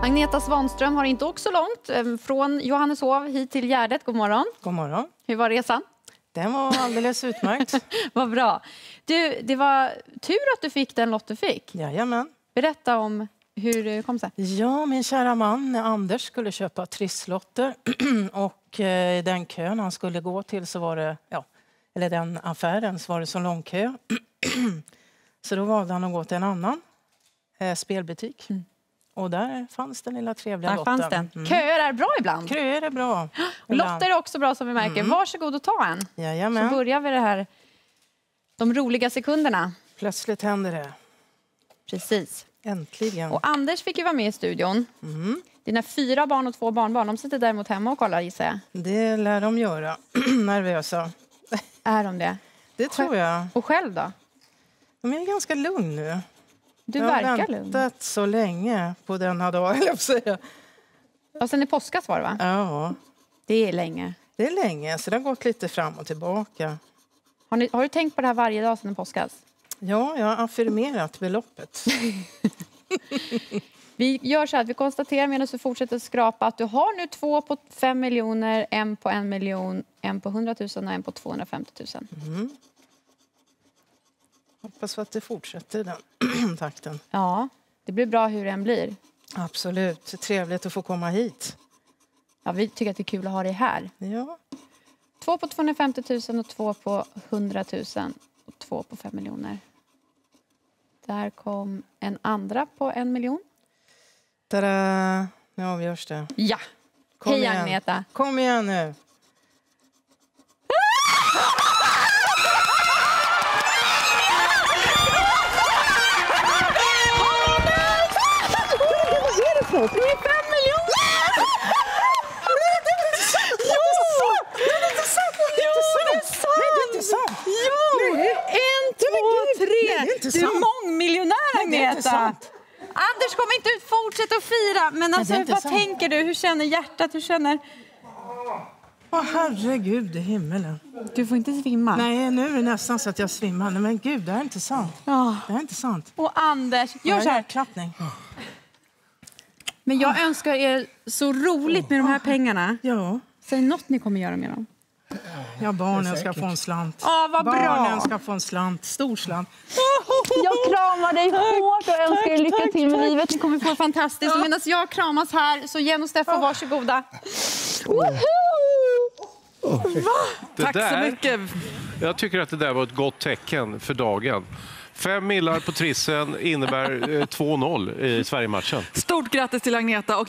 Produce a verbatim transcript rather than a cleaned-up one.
Agneta Svanström har inte åkt så långt från Johanneshov hit till Gärdet. God morgon. God morgon. Hur var resan? Den var alldeles utmärkt. Vad bra. Du, det var tur att du fick den lott du fick. Jajamän. Berätta om hur det kom sig. Ja, min kära man Anders skulle köpa trisslotter och eh, den kön han skulle gå till så var det, ja, eller den affären så var det så lång kö. Så då valde han att gå till en annan eh, spelbutik. Mm. Och där fanns den lilla trevliga där lotten. Fanns den. Mm. Köer är bra ibland. Köer är bra. Och lotter är också bra som vi märker. Mm. Varsågod och ta en. Jajamän. Så börjar vi det här. De roliga sekunderna. Plötsligt händer det. Precis. Äntligen. Och Anders fick ju vara med i studion. Mm. Dina fyra barn och två barnbarn. De sitter däremot hemma och kollar, gissar jag. Det lär de göra. Nervösa. Är de det? Det tror jag. Och själv då? De är ganska lugn nu. Du jag verkar har lugn. väntat så länge på denna dag, eller jag säga. Och sen i påskas var det, va? Ja. Det är länge. Det är länge, så det har gått lite fram och tillbaka. Har, ni, har du tänkt på det här varje dag sedan i påskas? Ja, jag har affirmerat beloppet. Vi gör så här att vi konstaterar medan du fortsätter skrapa att du har nu två på fem miljoner, en på en miljon, en på hundratusen och en på tvåhundrafemtio tusen. Mm. Hoppas att det fortsätter den takten. Ja, det blir bra hur det än blir. Absolut, det är trevligt att få komma hit. Ja, vi tycker att det är kul att ha dig här. Ja. Två på tvåhundrafemtio tusen och två på hundratusen och två på fem miljoner. Där kom en andra på en miljon. Tada! Nu avgörs det. Ja! Kom Hej igen. Agneta! Kom igen nu! Det är fem miljoner! En, två, tre! Du är mångmiljonär, Agneta! Anders kommer inte ut, fortsätta att fira. Men alltså, vad sant. tänker du? Hur känner hjärtat? Hur känner... Åh, oh, herregud i himmelen. Du får inte svimma. Nej, nu är det nästan så att jag svimmar. Nej, men gud, det är inte sant. Oh. Det är inte sant. Och Anders, gör så här. Klappning. Men jag oh. önskar er så roligt med de här pengarna. Ja. Säg något ni kommer göra med dem. Ja, barnen ska få en slant. Ja, vad bra. Barnen ska få en slant, stor slant. Jag kramar dig hårt och önskar er lycka till med livet. Ni kommer få fantastiskt. Medan jag kramas här, så Jen och Steffo, varsågoda. Oh. Tack där, så mycket. Jag tycker att det där var ett gott tecken för dagen. Fem millar på trissen innebär två noll i Sverige-matchen. Stort grattis till Agneta. Och